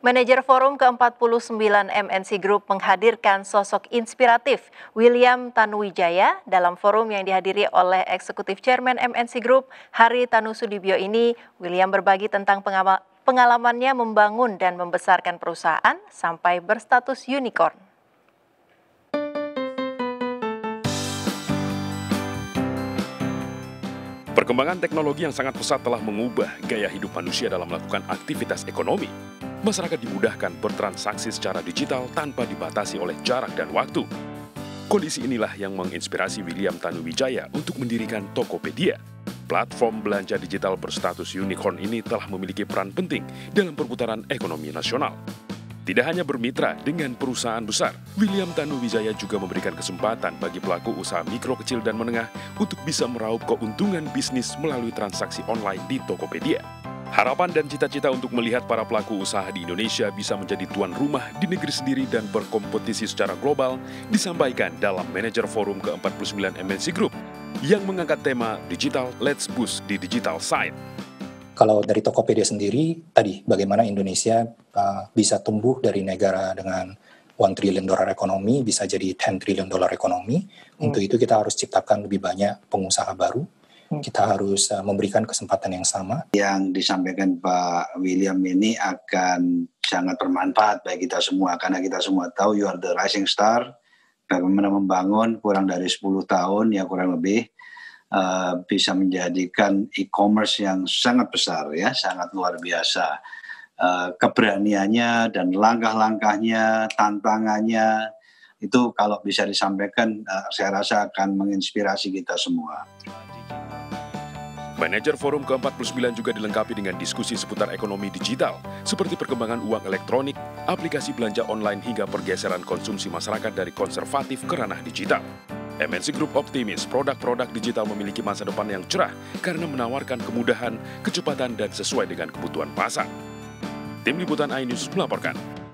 Manajer Forum ke-49 MNC Group menghadirkan sosok inspiratif William Tanuwijaya dalam forum yang dihadiri oleh Eksekutif Chairman MNC Group Hari Tanusudibyo ini. William berbagi tentang pengalamannya membangun dan membesarkan perusahaan sampai berstatus unicorn. Perkembangan teknologi yang sangat pesat telah mengubah gaya hidup manusia dalam melakukan aktivitas ekonomi. Masyarakat dimudahkan bertransaksi secara digital tanpa dibatasi oleh jarak dan waktu. Kondisi inilah yang menginspirasi William Tanuwijaya untuk mendirikan Tokopedia. Platform belanja digital berstatus unicorn ini telah memiliki peran penting dalam perputaran ekonomi nasional. Tidak hanya bermitra dengan perusahaan besar, William Tanuwijaya juga memberikan kesempatan bagi pelaku usaha mikro, kecil, dan menengah untuk bisa meraup keuntungan bisnis melalui transaksi online di Tokopedia. Harapan dan cita-cita untuk melihat para pelaku usaha di Indonesia bisa menjadi tuan rumah di negeri sendiri dan berkompetisi secara global disampaikan dalam Manajer Forum ke-49 MNC Group yang mengangkat tema Digital Let's Boost di Digital Side. Kalau dari Tokopedia sendiri, tadi bagaimana Indonesia bisa tumbuh dari negara dengan $1 trillion ekonomi bisa jadi $10 trillion ekonomi. Untuk itu kita harus ciptakan lebih banyak pengusaha baru. Kita harus memberikan kesempatan yang sama. Yang disampaikan Pak William ini akan sangat bermanfaat bagi kita semua. Karena kita semua tahu you are the rising star. Bagaimana membangun kurang dari 10 tahun, ya kurang lebih, bisa menjadikan e-commerce yang sangat besar, ya sangat luar biasa. Keberaniannya dan langkah-langkahnya, tantangannya, itu kalau bisa disampaikan, saya rasa akan menginspirasi kita semua. Manajer Forum ke-49 juga dilengkapi dengan diskusi seputar ekonomi digital, seperti perkembangan uang elektronik, aplikasi belanja online hingga pergeseran konsumsi masyarakat dari konservatif ke ranah digital. MNC Group optimis produk-produk digital memiliki masa depan yang cerah karena menawarkan kemudahan, kecepatan, dan sesuai dengan kebutuhan pasar. Tim Liputan iNews melaporkan.